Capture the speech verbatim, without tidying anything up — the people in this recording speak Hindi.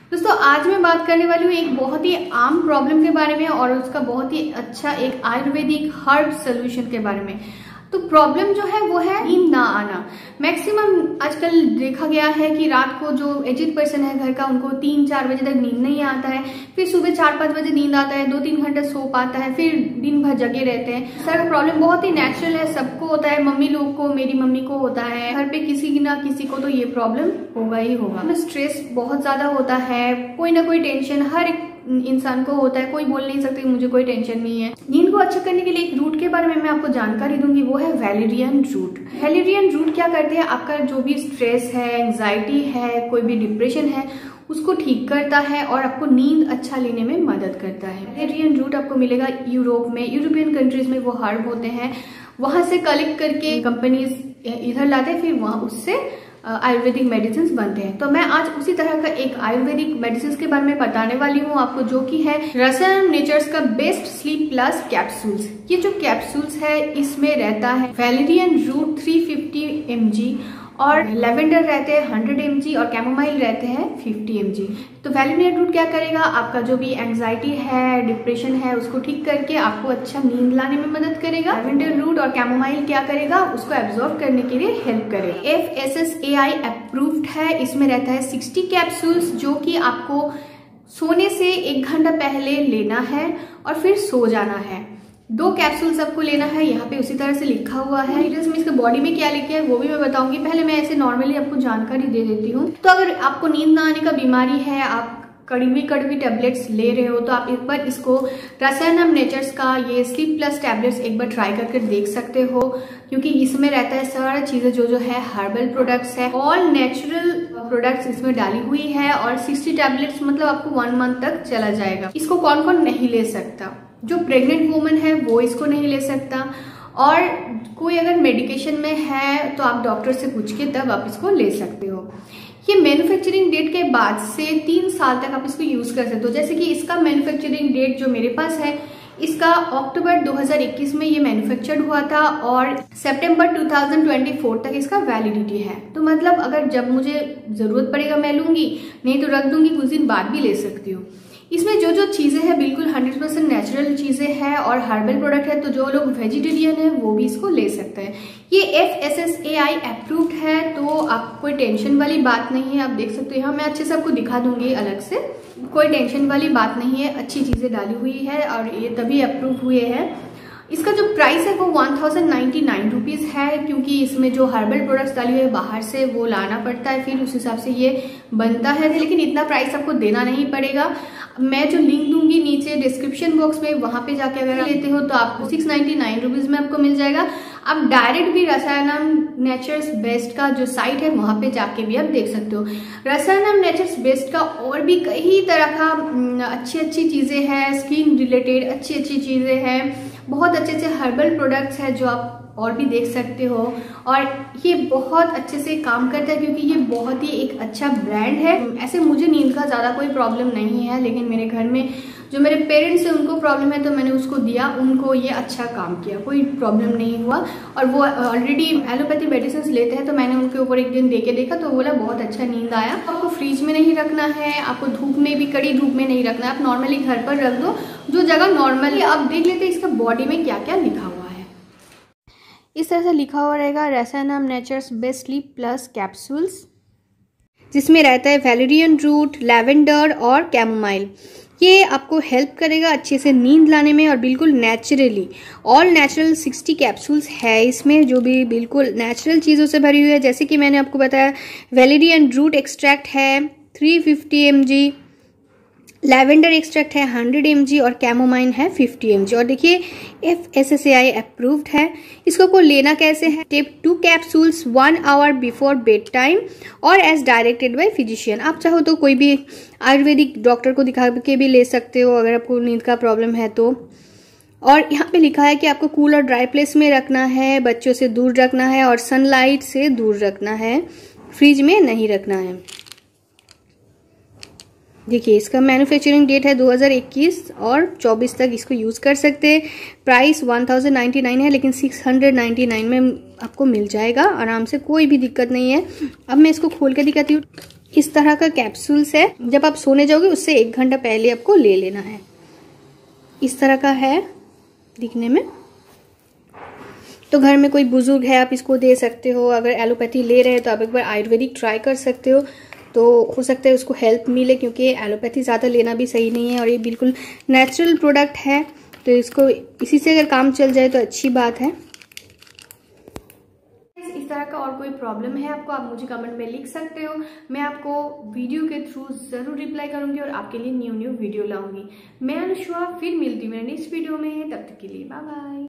दोस्तों आज मैं बात करने वाली हूँ एक बहुत ही आम प्रॉब्लम के बारे में और उसका बहुत ही अच्छा एक आयुर्वेदिक हर्ब सोल्यूशन के बारे में। तो प्रॉब्लम जो है वो है नींद ना आना। मैक्सिमम आजकल देखा गया है कि रात को जो एजिड पर्सन है घर का, उनको तीन चार बजे तक नींद नहीं आता है, फिर सुबह चार पाँच बजे नींद आता है, दो तीन घंटे सो पाता है, फिर दिन भर जगे रहते हैं। सर प्रॉब्लम बहुत ही नेचुरल है, सबको होता है, मम्मी लोग को, मेरी मम्मी को होता है, घर पे किसी ना किसी को तो ये प्रॉब्लम होगा ही होगा। स्ट्रेस बहुत ज्यादा होता है, कोई ना कोई टेंशन हर एक इंसान को होता है, कोई बोल नहीं सकते मुझे कोई टेंशन नहीं है। नींद को अच्छा करने के लिए एक रूट के बारे में मैं आपको जानकारी दूंगी, वो है वैलेरियन रूट। वैलेरियन रूट क्या करते हैं, आपका जो भी स्ट्रेस है, एंजाइटी है, कोई भी डिप्रेशन है, उसको ठीक करता है और आपको नींद अच्छा लेने में मदद करता है। वैलेरियन रूट आपको मिलेगा यूरोप में, यूरोपियन कंट्रीज में वो हर्ब होते हैं, वहां से कलेक्ट करके कंपनीज इधर लाते हैं, फिर वहां उससे आयुर्वेदिक मेडिसिन बनते हैं। तो मैं आज उसी तरह का एक आयुर्वेदिक मेडिसिन के बारे में बताने वाली हूँ आपको, जो कि है रसायन नेचर्स का बेस्ट स्लीप प्लस कैप्सूल्स। ये जो कैप्सूल्स है इसमें रहता है वैलेरियन रूट तीन सौ पचास एम जी और लेवेंडर रहते हैं हंड्रेड एम जी और कैमोमाइल रहते हैं फिफ्टी एम जी। तो वैलेरियन रूट क्या करेगा, आपका जो भी एंजाइटी है, डिप्रेशन है, उसको ठीक करके आपको अच्छा नींद लाने में मदद करेगा। लेवेंडर रूट और कैमोमाइल क्या करेगा, उसको एब्जॉर्ब करने के लिए हेल्प करेगा। F S S A I approved है, इसमें रहता है सिक्सटी कैप्सूल्स, जो कि आपको सोने से एक घंटा पहले लेना है और फिर सो जाना है। दो कैप्सूल्स आपको लेना है, यहाँ पे उसी तरह से लिखा हुआ है। डिटेल्स में इसके बॉडी में क्या लिखा है वो भी मैं बताऊंगी, पहले मैं ऐसे नॉर्मली आपको जानकारी दे देती हूँ। तो अगर आपको नींद ना आने का बीमारी है, आप कड़वी कड़वी टेबलेट्स ले रहे हो, तो आप एक बार इसको रसायनम नेचर्स का ये स्लीप प्लस टेबलेट्स एक बार ट्राई करके देख सकते हो, क्योंकि इसमें रहता है सारा चीजें जो जो है हर्बल प्रोडक्ट्स है, ऑल नेचुरल प्रोडक्ट्स इसमें डाली हुई है और सिक्सटी टेबलेट्स मतलब आपको वन मंथ तक चला जाएगा। इसको कौन कौन नहीं ले सकता, जो प्रेग्नेंट वुमन है वो इसको नहीं ले सकता, और कोई अगर मेडिकेशन में है तो आप डॉक्टर से पूछ के तब आप इसको ले सकते हो। ये मैन्युफैक्चरिंग डेट के बाद से तीन साल तक आप इसको यूज कर सकते हो। जैसे कि इसका मैन्युफैक्चरिंग डेट जो मेरे पास है, इसका अक्टूबर दो हज़ार इक्कीस में ये मैन्युफैक्चर्ड हुआ था और सितंबर दो हज़ार चौबीस तक इसका वैलिडिटी है। तो मतलब अगर जब मुझे जरूरत पड़ेगा मैं लूंगी, नहीं तो रख दूंगी, कुछ दिन बाद भी ले सकती हूँ। इसमें जो जो चीजें हैं बिल्कुल हंड्रेड परसेंट नेचुरल चीजें हैं और हर्बल प्रोडक्ट है, तो जो लोग वेजिटेरियन है वो भी इसको ले सकते हैं। ये F S S A I approved है, तो आपको कोई टेंशन वाली बात नहीं है। आप देख सकते हो यहाँ मैं अच्छे से आपको दिखा दूंगी अलग से, कोई टेंशन वाली बात नहीं है, अच्छी चीजें डाली हुई है और ये तभी अप्रूव हुए हैं। इसका जो प्राइस है वो one thousand ninety nine rupees है, क्योंकि इसमें जो हर्बल प्रोडक्ट्स डाली हुई है बाहर से वो लाना पड़ता है, फिर उस हिसाब से ये बनता है, लेकिन इतना प्राइस आपको देना नहीं पड़ेगा। मैं जो लिंक दूंगी नीचे डिस्क्रिप्शन बॉक्स में, वहां पे जाके अगर लेते हो तो आपको सिक्स नाइन्टी नाइन रुपीज में आपको मिल जाएगा। आप डायरेक्ट भी रसायनम नेचर्स बेस्ट का जो साइट है वहां पे जाके भी आप देख सकते हो। रसायनम नेचर्स बेस्ट का और भी कई तरह का अच्छी अच्छी चीजें हैं, स्किन रिलेटेड अच्छी अच्छी चीजें हैं, बहुत अच्छे अच्छे हर्बल प्रोडक्ट्स हैं जो आप और भी देख सकते हो, और ये बहुत अच्छे से काम करता है क्योंकि ये बहुत ही एक अच्छा ब्रांड है। ऐसे मुझे नींद का ज़्यादा कोई प्रॉब्लम नहीं है, लेकिन मेरे घर में जो मेरे पेरेंट्स हैं उनको प्रॉब्लम है, तो मैंने उसको दिया, उनको ये अच्छा काम किया, कोई प्रॉब्लम नहीं हुआ। और वो ऑलरेडी एलोपैथी मेडिसिन लेते हैं, तो मैंने उनके ऊपर एक दिन दे के देखा तो बोला बहुत अच्छा नींद आया। आपको फ्रिज में नहीं रखना है, आपको धूप में भी, कड़ी धूप में नहीं रखना है, आप नॉर्मली घर पर रख दो, जो जगह नॉर्मली। आप देख लेते हैं इसका बॉडी में क्या क्या लिखा हुआ है। इस तरह से लिखा हुआ रहेगा Rasayanam nature's best sleep plus capsules, जिसमें रहता है वैलेरियन रूट, लैवेंडर और कैमोमाइल। ये आपको हेल्प करेगा अच्छे से नींद लाने में और बिल्कुल naturally, all natural sixty capsules है इसमें, जो भी बिल्कुल नेचुरल चीज़ों से भरी हुई है। जैसे कि मैंने आपको बताया वैलेरियन रूट एक्सट्रैक्ट है तीन सौ पचास एम जी, लैवेंडर एक्सट्रैक्ट है हंड्रेड एम जी और कैमोमाइन है फिफ्टी एम जी। और देखिए F S S A I approved है। इसको को लेना कैसे है, take two capsules one hour before bed time और एज डायरेक्टेड बाय फिजिशियन। आप चाहो तो कोई भी आयुर्वेदिक डॉक्टर को दिखा के भी ले सकते हो अगर आपको नींद का प्रॉब्लम है तो। और यहाँ पे लिखा है कि आपको कूल और ड्राई प्लेस में रखना है, बच्चों से दूर रखना है और सनलाइट से दूर रखना है, फ्रिज में नहीं रखना है। देखिए इसका मैन्युफैक्चरिंग डेट है दो हज़ार इक्कीस और चौबीस तक इसको यूज़ कर सकते हैं। Price one thousand ninety nine है, लेकिन सिक्स हंड्रेड नाइन्टी नाइन में आपको मिल जाएगा आराम से, कोई भी दिक्कत नहीं है। अब मैं इसको खोल के दिखाती हूँ। इस तरह का कैप्सूल्स है, जब आप सोने जाओगे उससे एक घंटा पहले आपको ले लेना है। इस तरह का है दिखने में। तो घर में कोई बुजुर्ग है आप इसको दे सकते हो। अगर एलोपैथी ले रहे हैं तो आप एक बार आयुर्वेदिक ट्राई कर सकते हो, तो हो सकता है उसको हेल्प मिले, क्योंकि एलोपैथी ज़्यादा लेना भी सही नहीं है और ये बिल्कुल नेचुरल प्रोडक्ट है। तो इसको इसी से अगर काम चल जाए तो अच्छी बात है। इस तरह का और कोई प्रॉब्लम है आपको, आप मुझे कमेंट में लिख सकते हो। मैं आपको वीडियो के थ्रू जरूर रिप्लाई करूंगी और आपके लिए न्यू न्यू वीडियो लाऊंगी। मैं अनुष्वा फिर मिलती हूँ मेरे नेक्स्ट वीडियो में, तब तक के लिए बाय बाय।